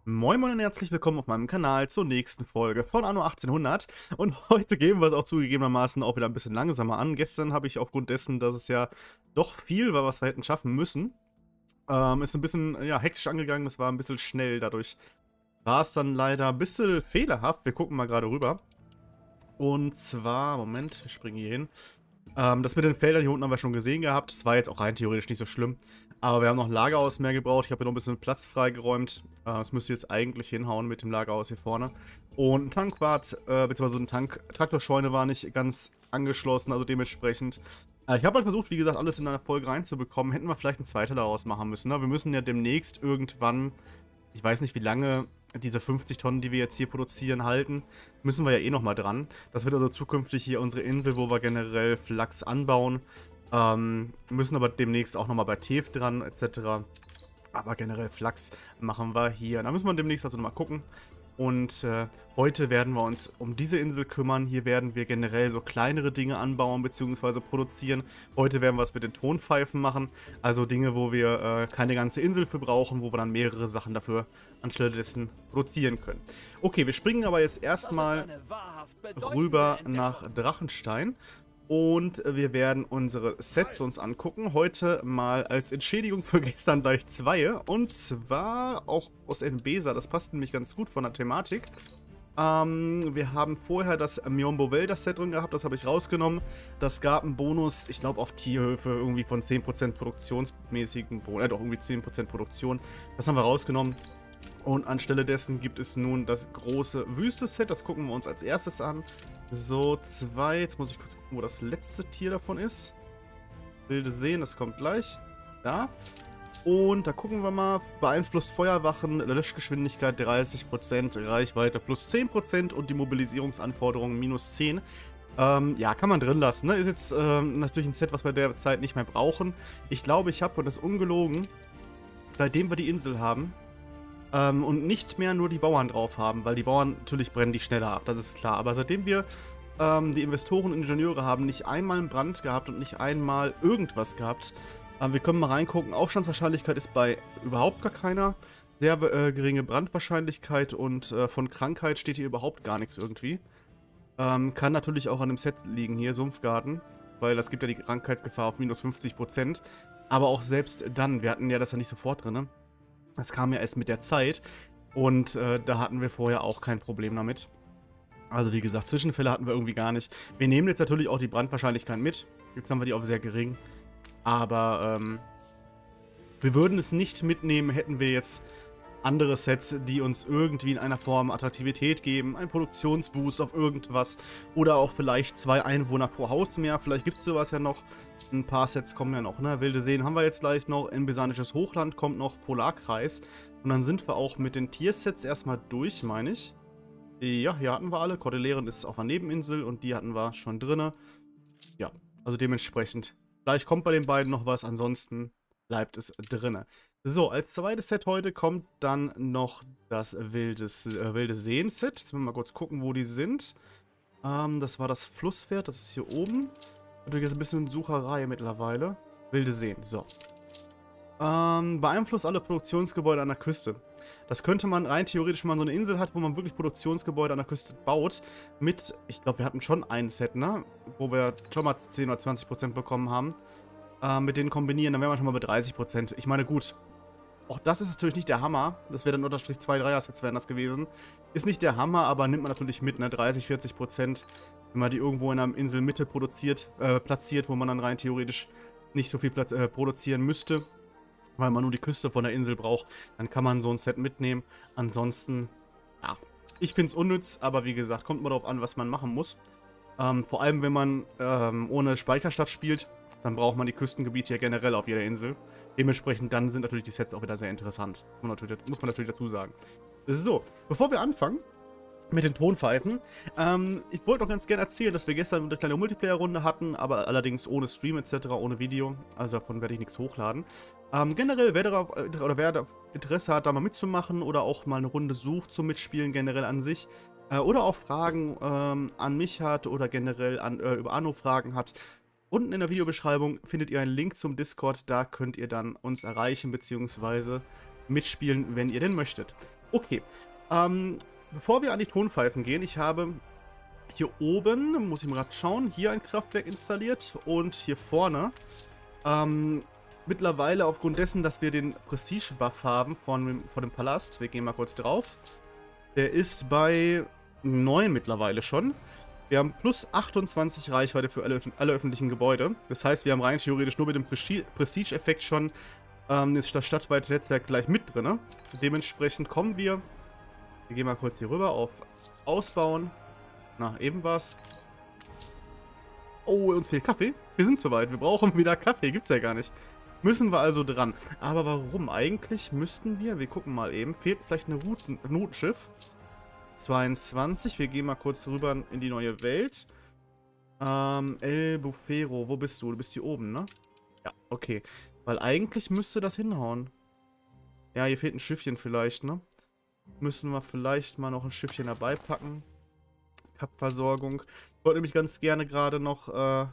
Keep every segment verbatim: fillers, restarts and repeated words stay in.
Moin Moin und herzlich willkommen auf meinem Kanal zur nächsten Folge von Anno achtzehnhundert. Und heute gehen wir es auch zugegebenermaßen auch wieder ein bisschen langsamer an. Gestern habe ich aufgrund dessen, dass es ja doch viel war, was wir hätten schaffen müssen, ähm, ist ein bisschen ja, hektisch angegangen. Das war ein bisschen schnell. Dadurch war es dann leider ein bisschen fehlerhaft. Wir gucken mal gerade rüber. Und zwar, Moment, wir springen hier hin. Ähm, das mit den Feldern hier unten haben wir schon gesehen gehabt. Das war jetzt auch rein theoretisch nicht so schlimm. Aber wir haben noch ein Lagerhaus mehr gebraucht. Ich habe hier noch ein bisschen Platz freigeräumt. Äh, das müsste jetzt eigentlich hinhauen mit dem Lagerhaus hier vorne. Und ein Tankwart, äh, beziehungsweise ein Tank, Traktorscheune war nicht ganz angeschlossen, also dementsprechend. Äh, ich habe halt versucht, wie gesagt, alles in einer Folge reinzubekommen. Hätten wir vielleicht einen zweiten daraus machen müssen. Ne? Wir müssen ja demnächst irgendwann, ich weiß nicht wie lange, diese fünfzig Tonnen, die wir jetzt hier produzieren, halten, müssen wir ja eh nochmal dran. Das wird also zukünftig hier unsere Insel, wo wir generell Flachs anbauen. Ähm, müssen aber demnächst auch nochmal bei Teef dran, et cetera. Aber generell Flachs machen wir hier. Da müssen wir demnächst also nochmal gucken. Und äh, heute werden wir uns um diese Insel kümmern. Hier werden wir generell so kleinere Dinge anbauen bzw. produzieren. Heute werden wir es mit den Tonpfeifen machen. Also Dinge, wo wir äh, keine ganze Insel für brauchen, wo wir dann mehrere Sachen dafür anstelle dessen produzieren können. Okay, wir springen aber jetzt erstmal rüber nach Drachenstein. Und wir werden unsere Sets uns angucken. Heute mal als Entschädigung für gestern gleich zwei. Und zwar auch aus N-Besa. Das passt nämlich ganz gut von der Thematik. Ähm, wir haben vorher das Miombo Wälder Set drin gehabt. Das habe ich rausgenommen. Das gab einen Bonus, ich glaube auf Tierhöfe, irgendwie von zehn Prozent produktionsmäßigen Bonus. Äh, doch, irgendwie zehn Prozent Produktion. Das haben wir rausgenommen. Und anstelle dessen gibt es nun das große Wüste-Set. Das gucken wir uns als erstes an. So, zwei. Jetzt muss ich kurz gucken, wo das letzte Tier davon ist. Wilde Seen, das kommt gleich. Da. Und da gucken wir mal. Beeinflusst Feuerwachen, Löschgeschwindigkeit dreißig Prozent, Reichweite plus zehn Prozent und die Mobilisierungsanforderungen minus zehn. Ähm, ja, kann man drin lassen. Ne? Ist jetzt ähm, natürlich ein Set, was wir derzeit nicht mehr brauchen. Ich glaube, ich habe, und das ist ungelogen, seitdem wir die Insel haben, Ähm, und nicht mehr nur die Bauern drauf haben, weil die Bauern, natürlich brennen die schneller ab, das ist klar. Aber seitdem wir ähm, die Investoren und Ingenieure haben, nicht einmal einen Brand gehabt und nicht einmal irgendwas gehabt. Ähm, wir können mal reingucken, Aufstandswahrscheinlichkeit ist bei überhaupt gar keiner. Sehr äh, geringe Brandwahrscheinlichkeit und äh, von Krankheit steht hier überhaupt gar nichts irgendwie. Ähm, kann natürlich auch an dem Set liegen hier, Sumpfgarten, weil das gibt ja die Krankheitsgefahr auf minus fünfzig Prozent. Aber auch selbst dann, wir hatten ja das ja nicht sofort drin, ne? Das kam ja erst mit der Zeit und äh, da hatten wir vorher auch kein Problem damit. Also wie gesagt, Zwischenfälle hatten wir irgendwie gar nicht. Wir nehmen jetzt natürlich auch die Brandwahrscheinlichkeit mit. Jetzt haben wir die auf sehr gering. Aber ähm, wir würden es nicht mitnehmen, hätten wir jetzt andere Sets, die uns irgendwie in einer Form Attraktivität geben. Ein Produktionsboost auf irgendwas. Oder auch vielleicht zwei Einwohner pro Haus mehr. Vielleicht gibt es sowas ja noch. Ein paar Sets kommen ja noch, ne? Wilde Seen haben wir jetzt gleich noch. Enbesanisches Hochland kommt noch. Polarkreis. Und dann sind wir auch mit den Tiersets erstmal durch, meine ich. Ja, hier hatten wir alle. Kordilleren ist auf einer Nebeninsel und die hatten wir schon drinne. Ja, also dementsprechend. Vielleicht kommt bei den beiden noch was, ansonsten bleibt es drinne. So, als zweites Set heute kommt dann noch das Wildes, äh, Wilde Seen-Set. Jetzt müssen wir mal kurz gucken, wo die sind. Ähm, das war das Flusspferd, das ist hier oben. Natürlich jetzt ein bisschen Sucherei mittlerweile. Wilde Seen, so. Ähm, beeinflusst alle Produktionsgebäude an der Küste. Das könnte man rein theoretisch, wenn man so eine Insel hat, wo man wirklich Produktionsgebäude an der Küste baut, mit, ich glaube, wir hatten schon ein Set, ne? Wo wir schon mal zehn oder zwanzig Prozent bekommen haben. Äh, mit denen kombinieren, dann wären wir schon mal bei dreißig Prozent. Ich meine, gut. Auch das ist natürlich nicht der Hammer. Das wäre dann unterstrich zwei Dreier-Sets wären das gewesen. Ist nicht der Hammer, aber nimmt man natürlich mit, ne? dreißig, vierzig Prozent. Wenn man die irgendwo in einer Inselmitte produziert, äh, platziert, wo man dann rein theoretisch nicht so viel äh, produzieren müsste, weil man nur die Küste von der Insel braucht, dann kann man so ein Set mitnehmen. Ansonsten, ja, ich finde es unnütz, aber wie gesagt, kommt mal darauf an, was man machen muss. Ähm, vor allem, wenn man ähm, ohne Speicherstadt spielt, dann braucht man die Küstengebiete ja generell auf jeder Insel. Dementsprechend dann sind natürlich die Sets auch wieder sehr interessant. Muss man natürlich, muss man natürlich dazu sagen. So, bevor wir anfangen mit den Tonpfeifen, ähm, ich wollte noch ganz gerne erzählen, dass wir gestern eine kleine Multiplayer-Runde hatten, aber allerdings ohne Stream et cetera, ohne Video. Also davon werde ich nichts hochladen. Ähm, generell, wer darauf, oder wer da Interesse hat, da mal mitzumachen oder auch mal eine Runde sucht zum Mitspielen generell an sich, äh, oder auch Fragen ähm, an mich hat oder generell an, äh, über Anno Fragen hat, unten in der Videobeschreibung findet ihr einen Link zum Discord, da könnt ihr dann uns erreichen bzw. mitspielen, wenn ihr denn möchtet. Okay. Ähm, bevor wir an die Tonpfeifen gehen, ich habe hier oben, muss ich mal gerade schauen, hier ein Kraftwerk installiert und hier vorne. Ähm, mittlerweile aufgrund dessen, dass wir den Prestige-Buff haben von, von dem Palast, wir gehen mal kurz drauf. Der ist bei neun mittlerweile schon. Wir haben plus achtundzwanzig Reichweite für alle, alle öffentlichen Gebäude. Das heißt, wir haben rein theoretisch nur mit dem Prestige-Effekt schon ähm, das stadtweite Netzwerk gleich mit drin. Dementsprechend kommen wir. Wir gehen mal kurz hier rüber auf Ausbauen. Na, eben was. Oh, uns fehlt Kaffee. Wir sind soweit. Wir brauchen wieder Kaffee. Gibt's ja gar nicht. Müssen wir also dran. Aber warum? Eigentlich müssten wir, wir gucken mal eben, fehlt vielleicht eine Routen, ein Routenschiff. zweiundzwanzig. Wir gehen mal kurz rüber in die neue Welt. Ähm, El Bufero. Wo bist du? Du bist hier oben, ne? Ja, okay. Weil eigentlich müsste das hinhauen. Ja, hier fehlt ein Schiffchen vielleicht, ne? Müssen wir vielleicht mal noch ein Schiffchen dabei packen. Kapversorgung. Ich wollte nämlich ganz gerne gerade noch äh,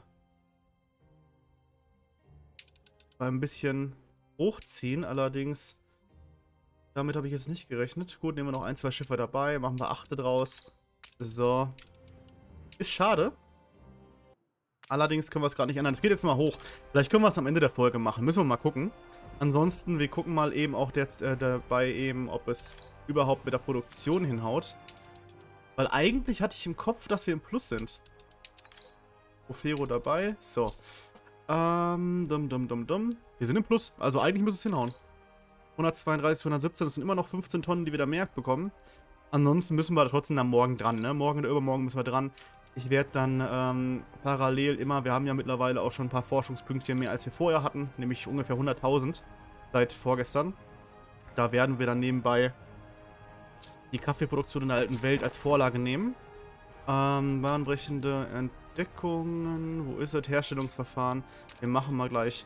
mal ein bisschen hochziehen. Allerdings, damit habe ich jetzt nicht gerechnet. Gut, nehmen wir noch ein, zwei Schiffe dabei. Machen wir achte draus. So. Ist schade. Allerdings können wir es gerade nicht ändern. Es geht jetzt mal hoch. Vielleicht können wir es am Ende der Folge machen. Müssen wir mal gucken. Ansonsten, wir gucken mal eben auch der, äh, dabei eben, ob es überhaupt mit der Produktion hinhaut. Weil eigentlich hatte ich im Kopf, dass wir im Plus sind. Ofero dabei. So. Ähm, dumm, dumm, dumm, dumm. Wir sind im Plus. Also eigentlich muss es hinhauen. hundertzweiunddreißig, hundertsiebzehn. Das sind immer noch fünfzehn Tonnen, die wir da mehr bekommen. Ansonsten müssen wir da trotzdem am Morgen dran, ne? Morgen oder übermorgen müssen wir dran. Ich werde dann ähm, parallel immer, wir haben ja mittlerweile auch schon ein paar Forschungspünktchen mehr, als wir vorher hatten. Nämlich ungefähr hunderttausend seit vorgestern. Da werden wir dann nebenbei die Kaffeeproduktion in der alten Welt als Vorlage nehmen. Ähm, bahnbrechende Entdeckungen. Wo ist das? Herstellungsverfahren. Wir machen mal gleich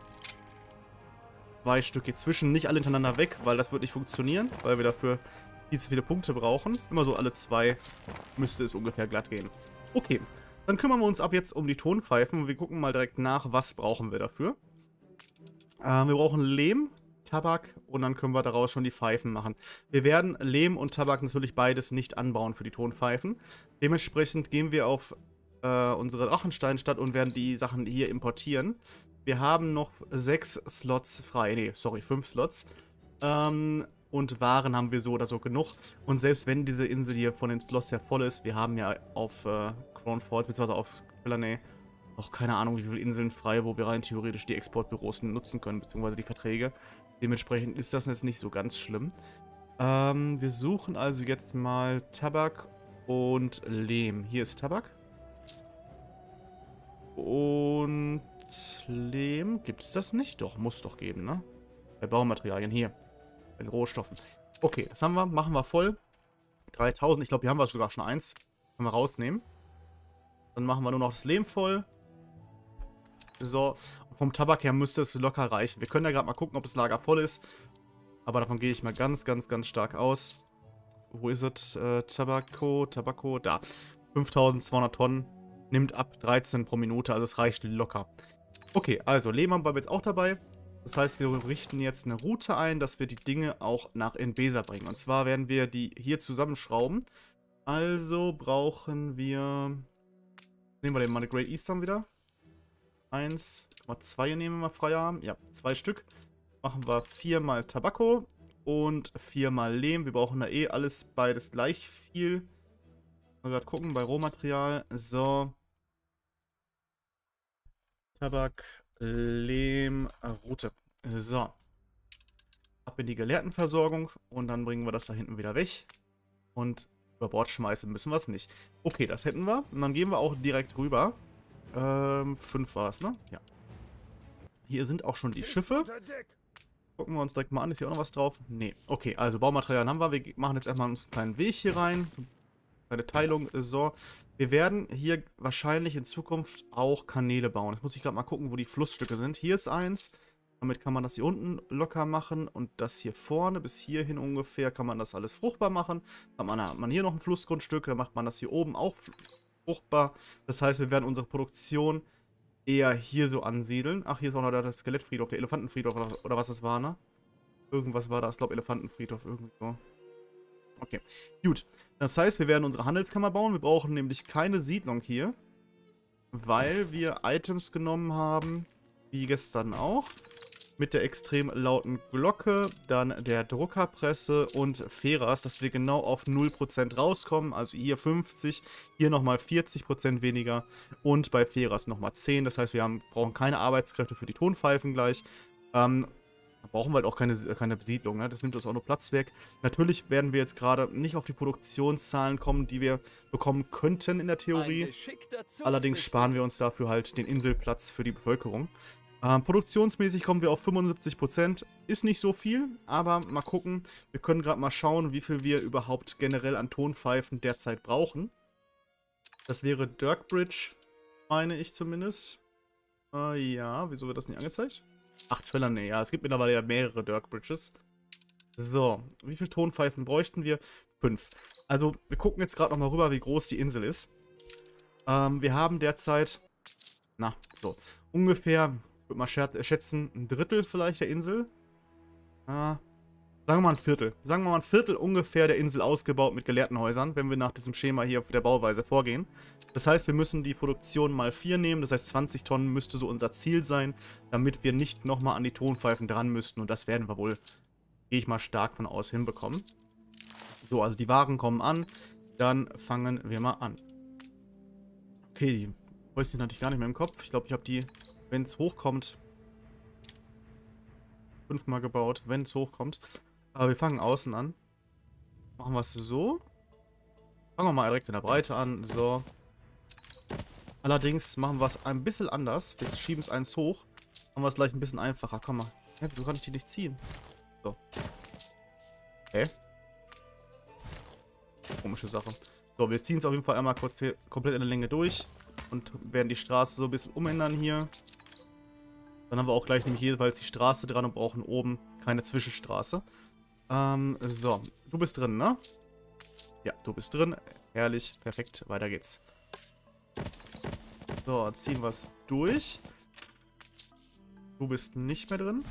zwei Stück hier zwischen. Nicht alle hintereinander weg, weil das wird nicht funktionieren. Weil wir dafür viel zu viele Punkte brauchen. Immer so alle zwei müsste es ungefähr glatt gehen. Okay, dann kümmern wir uns ab jetzt um die Tonpfeifen. Wir gucken mal direkt nach, was brauchen wir dafür. Ähm, wir brauchen Lehm, Tabak und dann können wir daraus schon die Pfeifen machen. Wir werden Lehm und Tabak natürlich beides nicht anbauen für die Tonpfeifen. Dementsprechend gehen wir auf äh, unsere Drachensteinstadt und werden die Sachen hier importieren. Wir haben noch sechs Slots frei. Ne, sorry, fünf Slots. Ähm, und Waren haben wir so oder so genug. Und selbst wenn diese Insel hier von den Slots ja voll ist, wir haben ja auf äh, Crownfort bzw. auf Villanay noch keine Ahnung, wie viele Inseln frei, wo wir rein theoretisch die Exportbüros nutzen können, beziehungsweise die Verträge. Dementsprechend ist das jetzt nicht so ganz schlimm. Ähm, wir suchen also jetzt mal Tabak und Lehm. Hier ist Tabak. Und Lehm. Gibt es das nicht? Doch, muss doch geben, ne? Bei Baumaterialien. Hier. Bei den Rohstoffen. Okay, das haben wir. Machen wir voll. dreitausend. Ich glaube, hier haben wir sogar schon eins. Können wir rausnehmen. Dann machen wir nur noch das Lehm voll. So, vom Tabak her müsste es locker reichen. Wir können ja gerade mal gucken, ob das Lager voll ist. Aber davon gehe ich mal ganz, ganz, ganz stark aus. Wo ist es? Äh, Tabako, Tabako, da. fünftausendzweihundert Tonnen. Nimmt ab dreizehn pro Minute, also es reicht locker. Okay, also Lehm haben wir jetzt auch dabei. Das heißt, wir richten jetzt eine Route ein, dass wir die Dinge auch nach Enbesa bringen. Und zwar werden wir die hier zusammenschrauben. Also brauchen wir... Nehmen wir den mal eine Great Eastern wieder. Eins, zwei nehmen wir mal frei haben. Ja, zwei Stück. Machen wir viermal Tabako und viermal Lehm. Wir brauchen da eh alles beides gleich viel. Mal gerade gucken bei Rohmaterial. So. Tabak, Lehm, Route. So. Ab in die Gelehrtenversorgung und dann bringen wir das da hinten wieder weg. Und über Bord schmeißen müssen wir es nicht. Okay, das hätten wir. Und dann gehen wir auch direkt rüber. Ähm, fünf war es, ne? Ja. Hier sind auch schon die Schiffe. Gucken wir uns direkt mal an. Ist hier auch noch was drauf? Nee. Okay, also Baumaterialien haben wir. Wir machen jetzt erstmal einen kleinen Weg hier rein. So eine Teilung. So. Wir werden hier wahrscheinlich in Zukunft auch Kanäle bauen. Jetzt muss ich gerade mal gucken, wo die Flussstücke sind. Hier ist eins. Damit kann man das hier unten locker machen. Und das hier vorne bis hierhin ungefähr kann man das alles fruchtbar machen. Dann hat man hier noch ein Flussgrundstück. Dann macht man das hier oben auch fruchtbar. Das heißt, wir werden unsere Produktion eher hier so ansiedeln. Ach, hier ist auch noch der Skelettfriedhof, der Elefantenfriedhof oder, oder was das war, ne? Irgendwas war da. Ich glaube, Elefantenfriedhof irgendwo. Okay, gut. Das heißt, wir werden unsere Handelskammer bauen. Wir brauchen nämlich keine Siedlung hier, weil wir Items genommen haben, wie gestern auch. Mit der extrem lauten Glocke, dann der Druckerpresse und Feras, dass wir genau auf null Prozent rauskommen. Also hier fünfzig, hier nochmal vierzig Prozent weniger und bei Feras nochmal zehn. Das heißt, wir haben, brauchen keine Arbeitskräfte für die Tonpfeifen gleich. Ähm, da brauchen wir halt auch keine, keine Besiedlung, ne? Das nimmt uns auch nur Platz weg. Natürlich werden wir jetzt gerade nicht auf die Produktionszahlen kommen, die wir bekommen könnten in der Theorie. Allerdings sparen wir uns dafür halt den Inselplatz für die Bevölkerung. Ähm, produktionsmäßig kommen wir auf fünfundsiebzig Prozent. Ist nicht so viel, aber mal gucken. Wir können gerade mal schauen, wie viel wir überhaupt generell an Tonpfeifen derzeit brauchen. Das wäre Dirkbridge, meine ich zumindest. Äh, ja, wieso wird das nicht angezeigt? Ach, Trailer, nee, ja, es gibt mittlerweile ja mehrere Dirkbridges. So, wie viele Tonpfeifen bräuchten wir? Fünf. Also, wir gucken jetzt gerade nochmal rüber, wie groß die Insel ist. Ähm, wir haben derzeit, na, so, ungefähr... Ich würde mal schätzen, ein Drittel vielleicht der Insel. Ah, sagen wir mal ein Viertel. Sagen wir mal ein Viertel ungefähr der Insel ausgebaut mit gelehrten Häusern, wenn wir nach diesem Schema hier auf der Bauweise vorgehen. Das heißt, wir müssen die Produktion mal vier nehmen. Das heißt, zwanzig Tonnen müsste so unser Ziel sein, damit wir nicht nochmal an die Tonpfeifen dran müssten. Und das werden wir wohl, gehe ich mal stark von aus, hinbekommen. So, also die Waren kommen an. Dann fangen wir mal an. Okay, die Häuschen hatte ich gar nicht mehr im Kopf. Ich glaube, ich habe die... Wenn es hochkommt, fünfmal gebaut, wenn es hochkommt. Aber wir fangen außen an. Machen wir es so. Fangen wir mal direkt in der Breite an. So. Allerdings machen wir es ein bisschen anders. Wir schieben es eins hoch. Machen wir es gleich ein bisschen einfacher. Komm mal. Ja, wieso kann ich die nicht ziehen? So. Okay. Komische Sache. So, wir ziehen es auf jeden Fall einmal kurz hier komplett in der Länge durch. Und werden die Straße so ein bisschen umändern hier. Dann haben wir auch gleich nämlich jeweils die Straße dran und brauchen oben keine Zwischenstraße. Ähm, so. Du bist drin, ne? Ja, du bist drin. Herrlich. Perfekt. Weiter geht's. So, ziehen wir es durch. Du bist nicht mehr drin.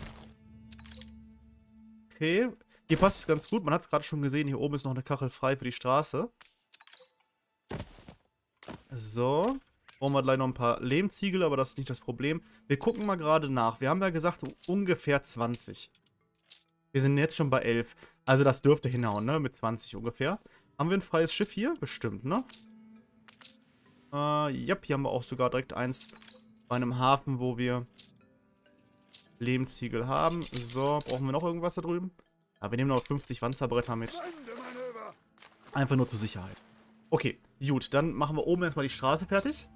Okay. Hier passt es ganz gut. Man hat es gerade schon gesehen. Hier oben ist noch eine Kachel frei für die Straße. So. Brauchen wir gleich noch ein paar Lehmziegel, aber das ist nicht das Problem. Wir gucken mal gerade nach. Wir haben ja gesagt, ungefähr zwanzig. Wir sind jetzt schon bei elf. Also das dürfte hinhauen, ne? Mit zwanzig ungefähr. Haben wir ein freies Schiff hier? Bestimmt, ne? Äh, ja, hier haben wir auch sogar direkt eins bei einem Hafen, wo wir Lehmziegel haben. So, brauchen wir noch irgendwas da drüben? Ja, wir nehmen noch fünfzig Wanzerbretter mit. Einfach nur zur Sicherheit. Okay, gut, dann machen wir oben erstmal die Straße fertig.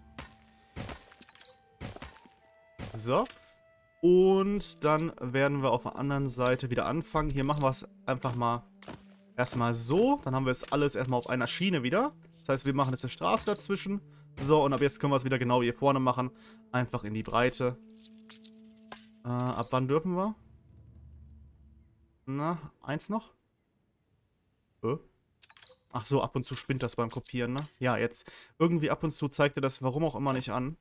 So. Und dann werden wir auf der anderen Seite wieder anfangen. Hier machen wir es einfach mal erstmal so. Dann haben wir es alles erstmal auf einer Schiene wieder. Das heißt, wir machen jetzt eine Straße dazwischen. So, und ab jetzt können wir es wieder genau hier vorne machen. Einfach in die Breite. Äh, ab wann dürfen wir? Na, eins noch? Äh? Ach so, ab und zu spinnt das beim Kopieren, ne? Ja, jetzt. Irgendwie ab und zu zeigt er das, warum auch immer, nicht an.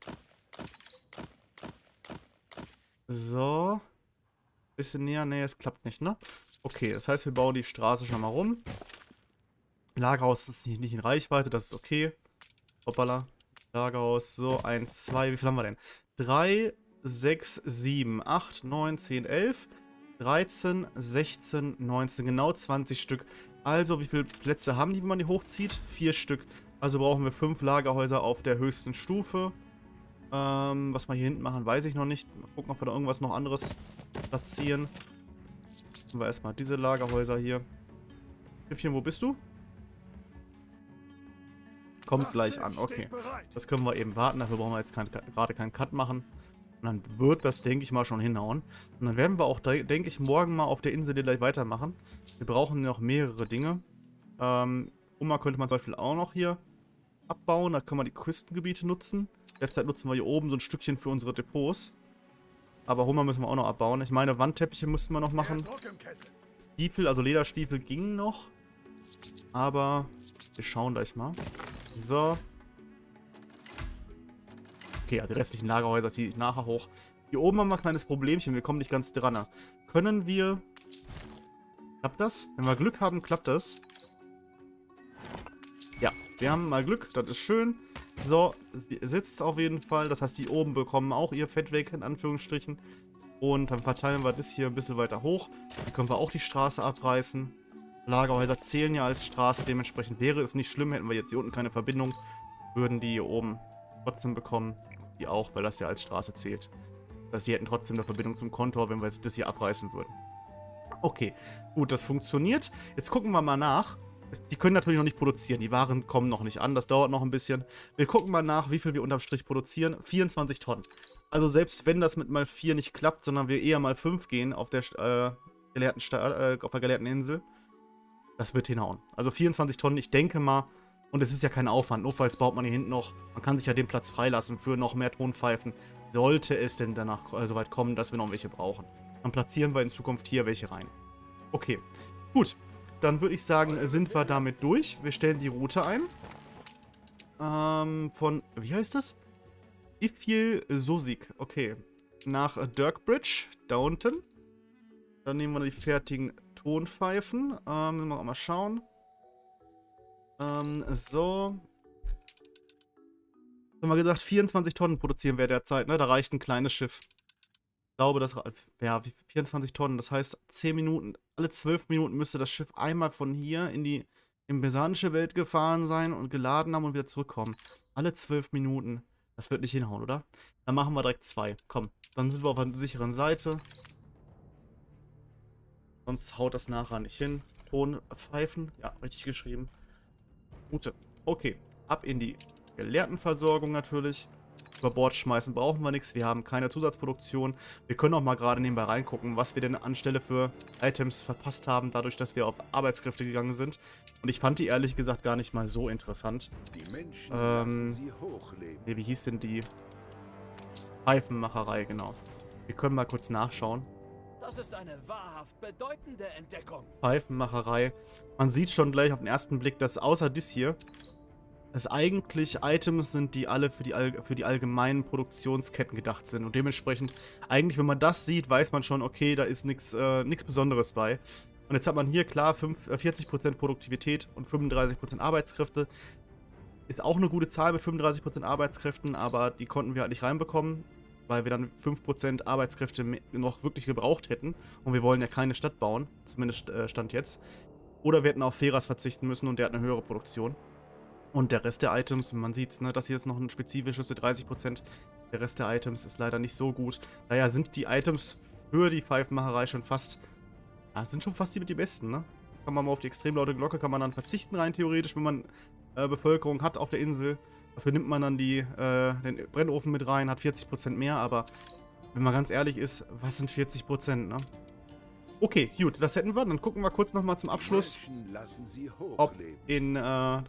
So. Bisschen näher. Nee, es klappt nicht, ne? Okay, das heißt, wir bauen die Straße schon mal rum. Lagerhaus ist nicht, nicht in Reichweite, das ist okay. Hoppala. Lagerhaus, so, eins, zwei, wie viel haben wir denn? drei, sechs, sieben, acht, neun, zehn, elf, dreizehn, sechzehn, neunzehn, genau zwanzig Stück. Also, wie viele Plätze haben die, wenn man die hochzieht? Vier Stück. Also brauchen wir fünf Lagerhäuser auf der höchsten Stufe. Ähm, was wir hier hinten machen, weiß ich noch nicht. Mal gucken, ob wir da irgendwas noch anderes platzieren. Machen wir erstmal diese Lagerhäuser hier. Schiffchen, wo bist du? Kommt gleich an, okay. Das können wir eben warten, dafür brauchen wir jetzt kein, gerade keinen Cut machen. Und dann wird das, denke ich mal, schon hinhauen. Und dann werden wir auch, denke ich, morgen mal auf der Insel gleich weitermachen. Wir brauchen noch mehrere Dinge. Ähm, Hummer könnte man zum Beispiel auch noch hier abbauen. Da können wir die Küstengebiete nutzen. Derzeit nutzen wir hier oben so ein Stückchen für unsere Depots. Aber Hummer müssen wir auch noch abbauen. Ich meine, Wandteppiche müssten wir noch machen. Stiefel, also Lederstiefel gingen noch. Aber wir schauen gleich mal. So. Okay, ja, die restlichen Lagerhäuser ziehe ich nachher hoch. Hier oben haben wir ein kleines Problemchen. Wir kommen nicht ganz dran. Können wir... Klappt das? Wenn wir Glück haben, klappt das. wir haben mal Glück, das ist schön. So, sie sitzt auf jeden Fall. Das heißt, die oben bekommen auch ihr Fett weg, in Anführungsstrichen. Und dann verteilen wir das hier ein bisschen weiter hoch. Dann können wir auch die Straße abreißen. Lagerhäuser zählen ja als Straße, dementsprechend wäre es nicht schlimm, hätten wir jetzt hier unten keine Verbindung, würden die hier oben trotzdem bekommen. Die auch, weil das ja als Straße zählt. Das heißt, die hätten trotzdem eine Verbindung zum Kontor, wenn wir jetzt das hier abreißen würden. Okay, gut, das funktioniert. Jetzt gucken wir mal nach. Die können natürlich noch nicht produzieren. Die Waren kommen noch nicht an. Das dauert noch ein bisschen. Wir gucken mal nach, wie viel wir unterm Strich produzieren. vierundzwanzig Tonnen. Also selbst wenn das mit mal vier nicht klappt, sondern wir eher mal fünf gehen auf der, äh, gelehrten Sta äh, auf der gelehrten Insel, das wird hinhauen. Also vierundzwanzig Tonnen, ich denke mal, und es ist ja kein Aufwand. Notfalls baut man hier hinten noch, man kann sich ja den Platz freilassen für noch mehr Tonpfeifen. Sollte es denn danach äh, soweit kommen, dass wir noch welche brauchen. Dann platzieren wir in Zukunft hier welche rein. Okay, gut. Dann würde ich sagen, sind wir damit durch. Wir stellen die Route ein. Ähm, von, wie heißt das? Ifil Sosik. Okay. Nach Dirkbridge, da unten. Dann nehmen wir die fertigen Tonpfeifen. Ähm, müssen wir auch mal schauen. Ähm, so. Haben wir gesagt, vierundzwanzig Tonnen produzieren wir derzeit, ne? Da reicht ein kleines Schiff. Ich glaube, das, ja, vierundzwanzig Tonnen, das heißt zehn Minuten, alle zwölf Minuten müsste das Schiff einmal von hier in die in besanische Welt gefahren sein und geladen haben und wieder zurückkommen. Alle zwölf Minuten. Das wird nicht hinhauen, oder? Dann machen wir direkt zwei. Komm, dann sind wir auf einer sicheren Seite. Sonst haut das nachher nicht hin. Tonpfeifen, ja, richtig geschrieben. Gute. Okay, ab in die Gelehrtenversorgung natürlich. Über Bord schmeißen brauchen wir nichts. Wir haben keine Zusatzproduktion. Wir können auch mal gerade nebenbei reingucken, was wir denn anstelle für Items verpasst haben, dadurch, dass wir auf Arbeitskräfte gegangen sind. Und ich fand die ehrlich gesagt gar nicht mal so interessant. Die Menschen ähm, lassen sie hochleben. Nee, wie hieß denn die? Pfeifenmacherei, genau. Wir können mal kurz nachschauen. Das ist eine wahrhaft bedeutende Entdeckung. Pfeifenmacherei. Man sieht schon gleich auf den ersten Blick, dass außer dies hier es eigentlich Items sind, die alle für die, all für die allgemeinen Produktionsketten gedacht sind. Und dementsprechend, eigentlich, wenn man das sieht, weiß man schon, okay, da ist nichts äh, nichts Besonderes bei. Und jetzt hat man hier, klar, vierzig Prozent Produktivität und fünfunddreißig Prozent Arbeitskräfte. Ist auch eine gute Zahl mit fünfunddreißig Prozent Arbeitskräften, aber die konnten wir halt nicht reinbekommen, weil wir dann fünf Prozent Arbeitskräfte noch wirklich gebraucht hätten. Und wir wollen ja keine Stadt bauen, zumindest äh, Stand jetzt. Oder wir hätten auf Feras verzichten müssen und der hat eine höhere Produktion. Und der Rest der Items, man sieht es, ne, das hier ist noch ein spezifisches dreißig Prozent. Der Rest der Items ist leider nicht so gut. Daher sind die Items für die Pfeifenmacherei schon fast, ja, sind schon fast die mit die besten, ne? Kann man mal auf die extrem laute Glocke, kann man dann verzichten rein theoretisch, wenn man äh, Bevölkerung hat auf der Insel. Dafür nimmt man dann die, äh, den Brennofen mit rein, hat vierzig Prozent mehr, aber wenn man ganz ehrlich ist, was sind vierzig Prozent, ne? Okay, gut, das hätten wir. Dann gucken wir kurz nochmal zum Abschluss, Lassen sie ob hochleben. in, äh,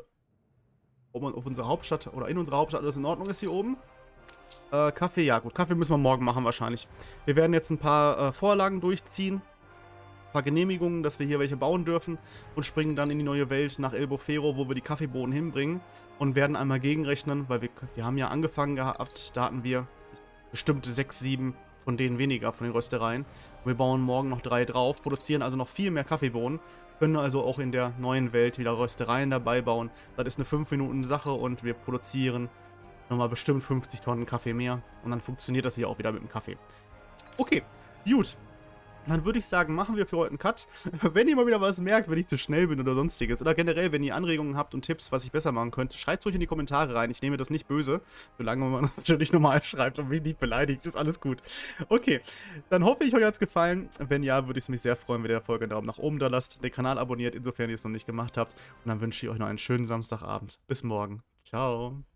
ob man auf unserer Hauptstadt oder in unserer Hauptstadt alles in Ordnung ist hier oben. Äh, Kaffee, ja gut, Kaffee müssen wir morgen machen wahrscheinlich. Wir werden jetzt ein paar äh, Vorlagen durchziehen, ein paar Genehmigungen, dass wir hier welche bauen dürfen und springen dann in die neue Welt nach El Bufero, wo wir die Kaffeebohnen hinbringen und werden einmal gegenrechnen, weil wir, wir haben ja angefangen gehabt, da hatten wir bestimmt sechs, sieben von denen weniger, von den Röstereien. Und wir bauen morgen noch drei drauf, produzieren also noch viel mehr Kaffeebohnen, können also auch in der neuen Welt wieder Röstereien dabei bauen. Das ist eine fünf Minuten Sache und wir produzieren nochmal bestimmt fünfzig Tonnen Kaffee mehr. Und dann funktioniert das hier auch wieder mit dem Kaffee. Okay, gut. Dann würde ich sagen, machen wir für heute einen Cut. Wenn ihr mal wieder was merkt, wenn ich zu schnell bin oder sonstiges, oder generell, wenn ihr Anregungen habt und Tipps, was ich besser machen könnte, schreibt es ruhig in die Kommentare rein. Ich nehme das nicht böse, solange man das natürlich normal schreibt und mich nicht beleidigt, ist alles gut. Okay, dann hoffe ich, euch hat es gefallen. Wenn ja, würde ich es mich sehr freuen, wenn ihr der Folge einen Daumen nach oben da lasst, den Kanal abonniert, insofern ihr es noch nicht gemacht habt. Und dann wünsche ich euch noch einen schönen Samstagabend. Bis morgen. Ciao.